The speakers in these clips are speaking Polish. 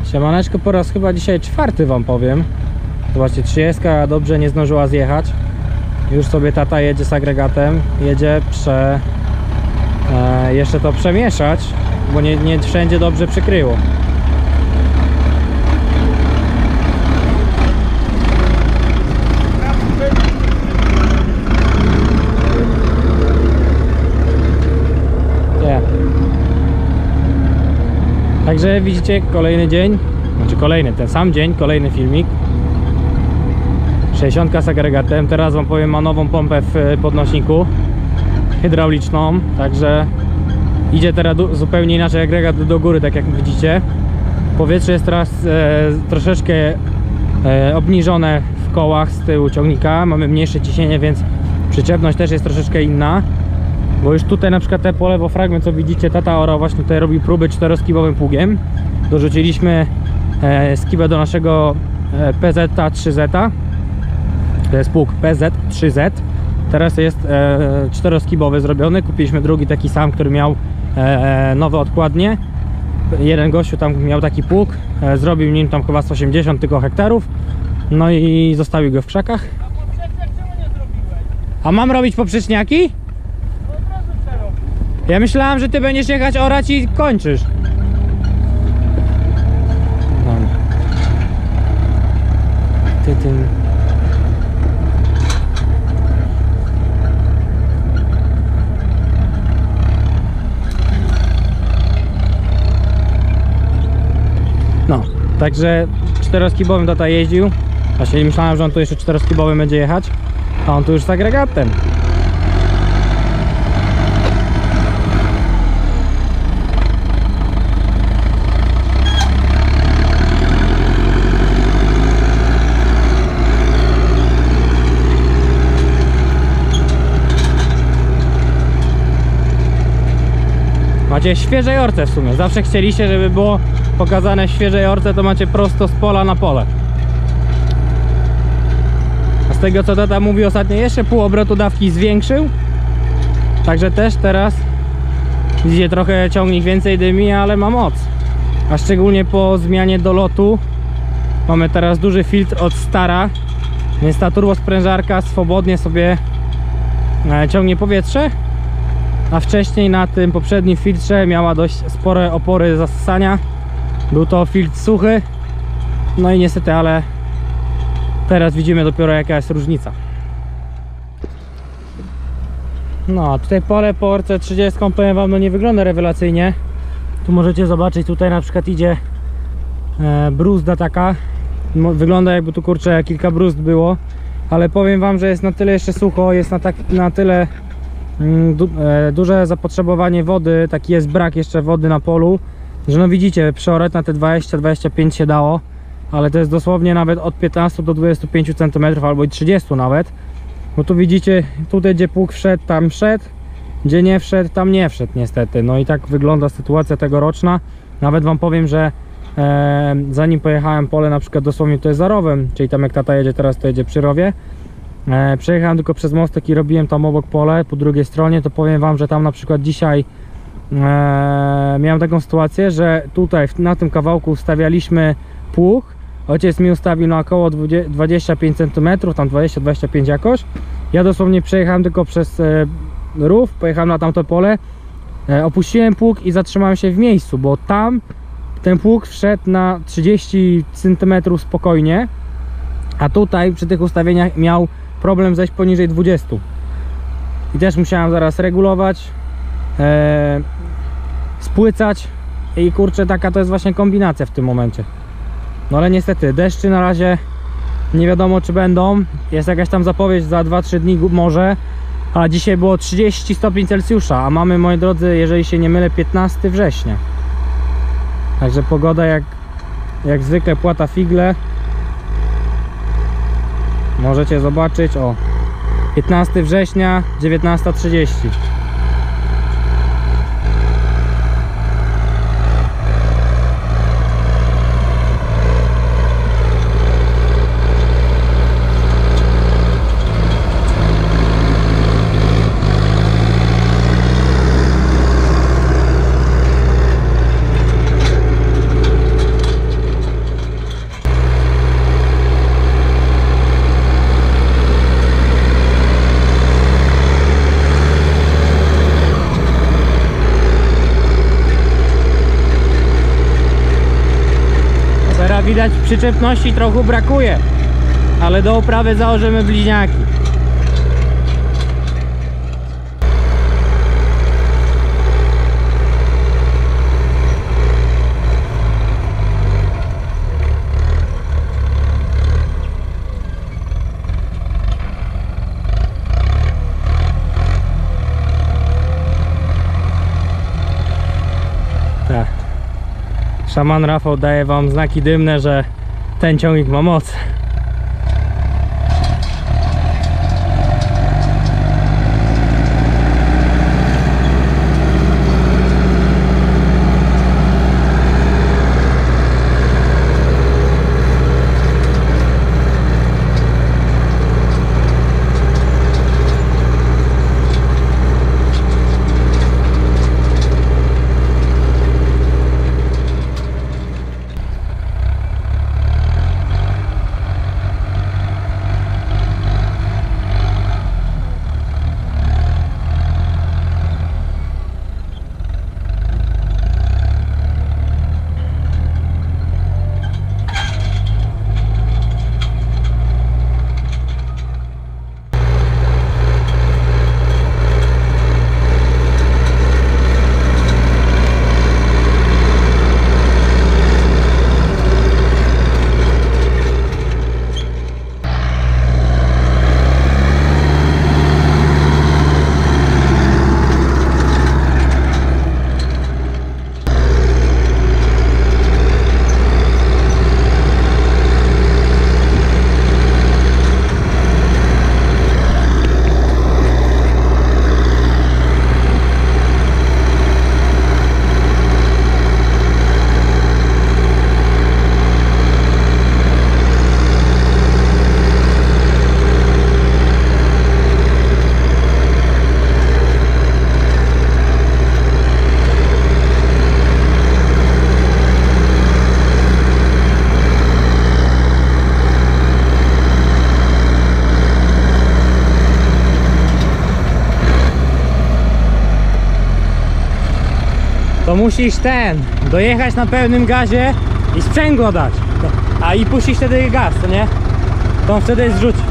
Siemaneczko, po raz chyba dzisiaj czwarty wam powiem. Zobaczcie, 30 dobrze nie zdążyła zjechać. Już sobie tata jedzie z agregatem. Jedzie jeszcze to przemieszać, bo nie wszędzie dobrze przykryło. Także widzicie, kolejny dzień, znaczy kolejny, ten sam dzień, kolejny filmik. 60 z agregatem. Teraz wam powiem, ma nową pompę w podnośniku hydrauliczną, także idzie teraz zupełnie inaczej agregat do góry, tak jak widzicie. Powietrze jest teraz troszeczkę obniżone w kołach z tyłu ciągnika, mamy mniejsze ciśnienie, więc przyczepność też jest troszeczkę inna. Bo już tutaj na przykład te po lewo fragment, co widzicie, tata orał właśnie tutaj, robi próby 4-skibowym pługiem. Dorzuciliśmy skibę do naszego PZ3Z. To jest pług PZ3Z. Teraz jest 4-skibowy zrobiony. Kupiliśmy drugi taki sam, który miał nowe odkładnie. Jeden gościu tam miał taki pług, zrobił nim tam chyba 180 tylko hektarów. No i zostawił go w krzakach. A mam robić poprzeczniaki? Ja myślałem, że ty będziesz jechać orać i kończysz. No, także 4-skibowym tata jeździł. Właśnie myślałem, że on tu jeszcze 4-skibowym będzie jechać, a on tu już z agregatem. Macie świeżej orce w sumie. Zawsze chcieliście, żeby było pokazane świeżej orce, to macie prosto z pola na pole. A z tego, co tata mówi ostatnio, jeszcze pół obrotu dawki zwiększył. Także też teraz widzicie, trochę ciągnik więcej dymi, ale ma moc. A szczególnie po zmianie dolotu mamy teraz duży filtr od Stara, więc ta turbosprężarka swobodnie sobie ciągnie powietrze. A wcześniej na tym poprzednim filtrze miała dość spore opory zasysania. Był to filtr suchy. No i niestety, ale teraz widzimy dopiero, jaka jest różnica. No a tutaj pole po orce 30, powiem wam, no nie wygląda rewelacyjnie. Tu możecie zobaczyć, tutaj na przykład idzie bruzda taka. Wygląda, jakby tu, kurczę, kilka bruzd było. Ale powiem wam, że jest na tyle jeszcze sucho, jest na tyle duże zapotrzebowanie wody, taki jest brak jeszcze wody na polu, że no widzicie, przeorać na te 20-25 się dało, ale to jest dosłownie nawet od 15 do 25 cm albo i 30 nawet, bo tu widzicie, tutaj gdzie pług wszedł, tam wszedł, gdzie nie wszedł, tam nie wszedł niestety. No i tak wygląda sytuacja tegoroczna. Nawet wam powiem, że zanim pojechałem pole, na przykład dosłownie to jest za rowem, czyli tam jak tata jedzie teraz, to jedzie przy rowie. Przejechałem tylko przez mostek i robiłem tam obok pole po drugiej stronie, to powiem wam, że tam na przykład dzisiaj miałem taką sytuację, że tutaj na tym kawałku ustawialiśmy pług. Ojciec mi ustawił na około 25 cm, tam 20-25 jakoś. Ja dosłownie przejechałem tylko przez rów, pojechałem na tamto pole, opuściłem pług i zatrzymałem się w miejscu, bo tam ten pług wszedł na 30 cm spokojnie, a tutaj przy tych ustawieniach miał problem zejść poniżej 20. I też musiałem zaraz regulować, spłycać i kurczę, taka to jest właśnie kombinacja w tym momencie. No ale niestety deszczy na razie nie wiadomo, czy będą. Jest jakaś tam zapowiedź za 2-3 dni może, a dzisiaj było 30 stopni Celsjusza, a mamy, moi drodzy, jeżeli się nie mylę, 15 września. Także pogoda jak zwykle płata figle. Możecie zobaczyć, o, 15 września, 19:30. widać przyczepności trochę brakuje, ale do oprawy założymy bliźniaki. Tak. Szaman Rafał daje wam znaki dymne, że ten ciągnik ma moc. To musisz dojechać na pełnym gazie i sprzęgło dać. A i puścić wtedy gaz, to nie? To on wtedy zrzuci.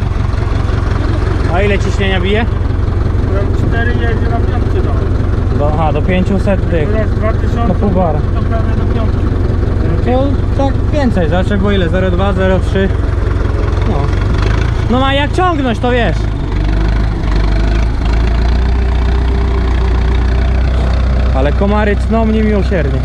A ile ciśnienia bije? 4 jedzie na piątce Aha, do 500 tych. Teraz 2000 to pół bara. To prawie do piątki. To tak więcej, zawsze było ile? 0,2, 0,3. No. No a jak ciągnąć, to wiesz. Ale komary cną mnie miłosiernie.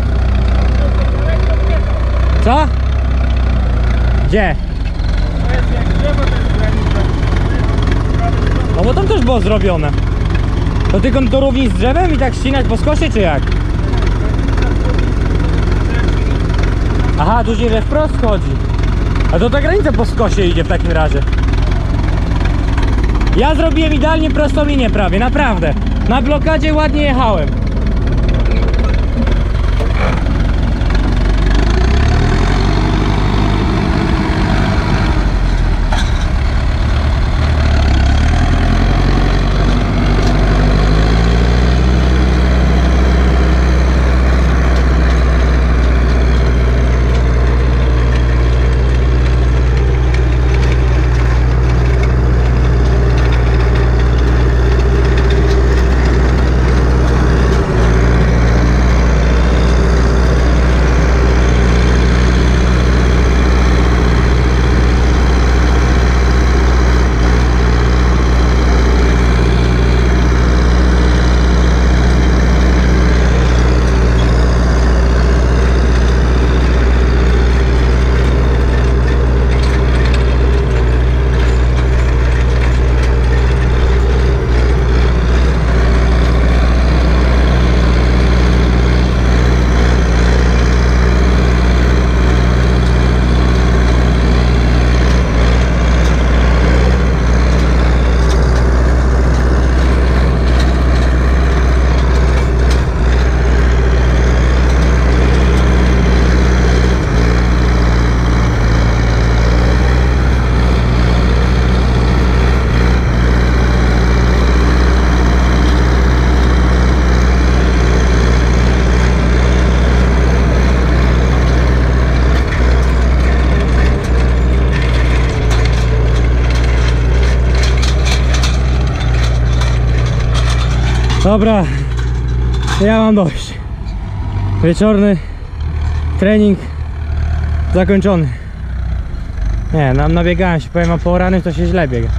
Co? Gdzie? To jest jak drzewo, to jest granica. No bo tam też było zrobione. To tylko do równi z drzewem i tak ścinać po skosie, czy jak? Aha, tu gdzie we wprost chodzi. A to ta granica po skosie idzie w takim razie. Ja zrobiłem idealnie prostą linię prawie, naprawdę. Na blokadzie ładnie jechałem. Dobra, ja mam dość. Wieczorny trening zakończony. Nie, nabiegałem się, powiem, a po ranym to się źle biega.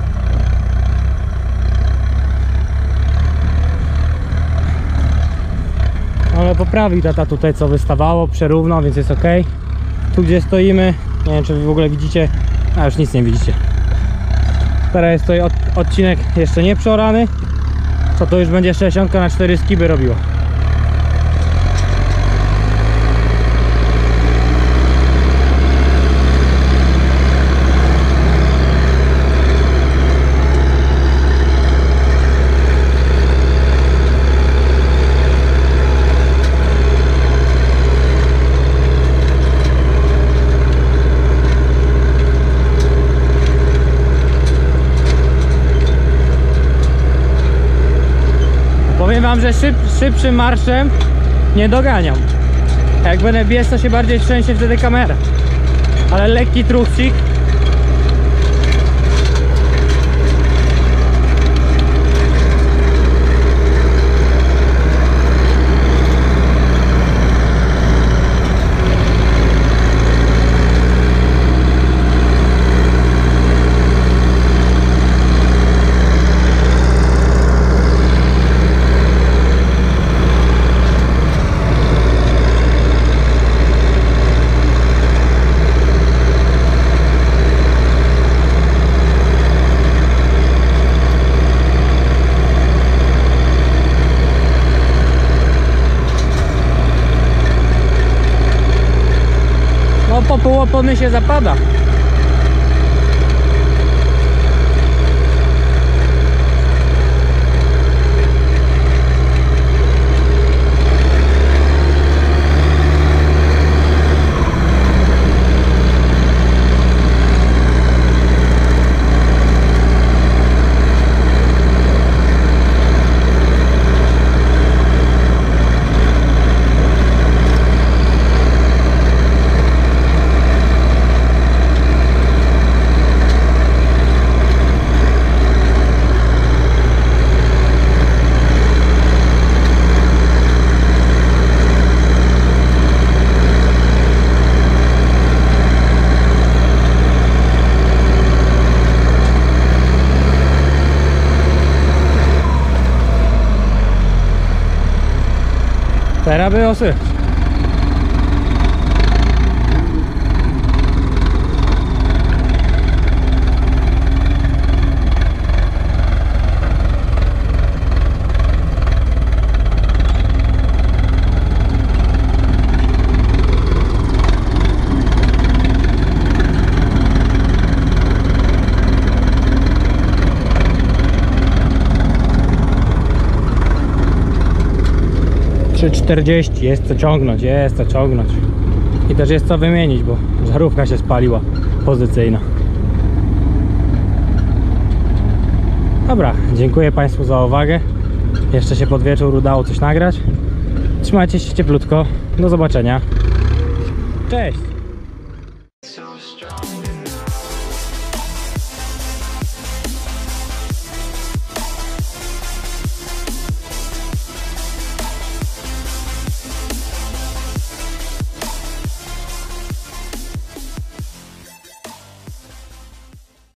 Ale poprawił tata tutaj, co wystawało, przerównał, więc jest ok. Tu, gdzie stoimy, nie wiem, czy wy w ogóle widzicie, a już nic nie widzicie. Teraz jest tutaj odcinek jeszcze nie przeorany, co to już będzie 60 na 4 skiby robiło. Powiem wam, że szybszym marszem nie doganiam. Jak będę biec, to się bardziej trzęsie wtedy kamera. Ale lekki truchcik. Po półopony się zapada. Teraz by osy. Czy 40, jest co ciągnąć, i też jest co wymienić, bo żarówka się spaliła pozycyjna. Dobra, dziękuję Państwu za uwagę. Jeszcze się pod wieczór udało coś nagrać. Trzymajcie się cieplutko, do zobaczenia, cześć.